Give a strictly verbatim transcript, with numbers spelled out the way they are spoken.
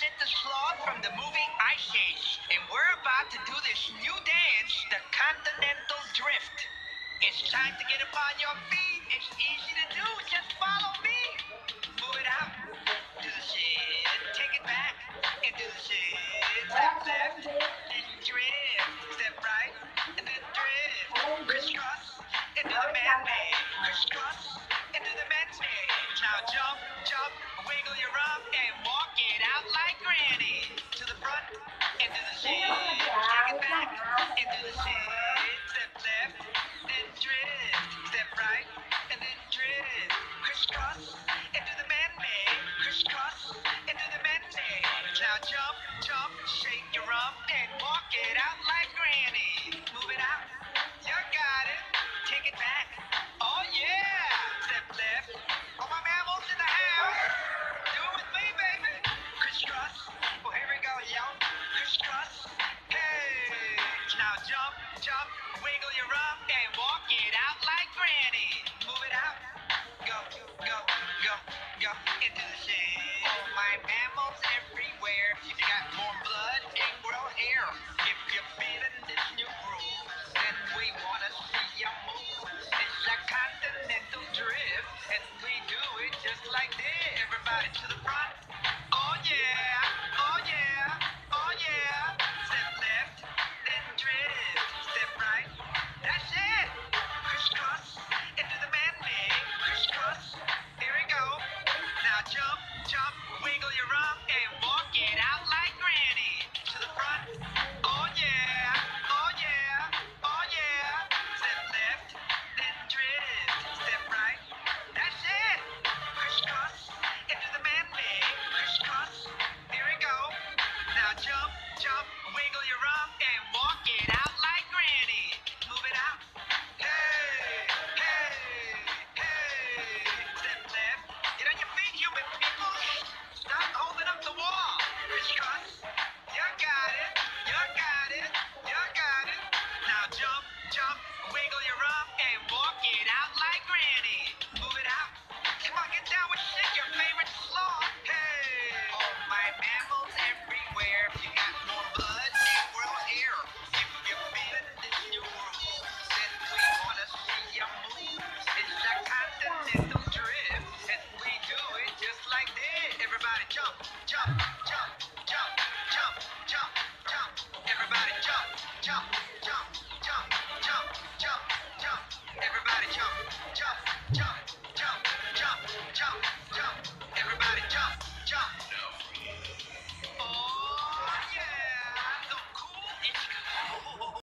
Santa Sloth from the movie Ice Age, and we're about to do this new dance, the Continental Drift. It's time to get upon your feet. It's easy to do. Just follow me. Move it out. Do the shit. Take it back. And do the shit. Step left. And drift. Step right. And then drift. Crisscross. And do the man-made. Crisscross. And do the man-made. Now jump, jump. Wiggle your rump and walk it out like granny. To the front. And do the shit. Take it back. And do the shit. Step left. Then drift. Step right. And then drift. Crisscross. And do the man-made. Crisscross. And do the man-made. Now jump, jump. Shake your rump and walk it out like granny. Move it out. You got it. Take it back. Oh yeah. Step left. All my mammals in the house. Do it with me, baby. Crisscross. Well, here we go, yo. Crisscross. Hey. Now jump, jump. Wiggle your rump and walk it out like granny. Move it out. Go, go, go, go. Into the shade. Oh, my mammals everywhere. If you got warm blood and grow hair. If you're feeling this new groove, then we wanna see you move. It's a continental drift, and we do it just like this. Everybody to the